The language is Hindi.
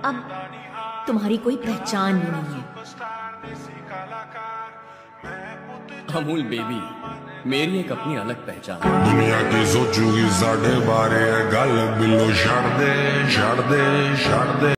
अब तुम्हारी कोई पहचान ही नहीं है। अमूल बेबी, मेरी एक अपनी अलग पहचान। दुनिया की सोचूगी साढ़े बारे गल बिलो छड़ दे छड़ दे छड़ दे।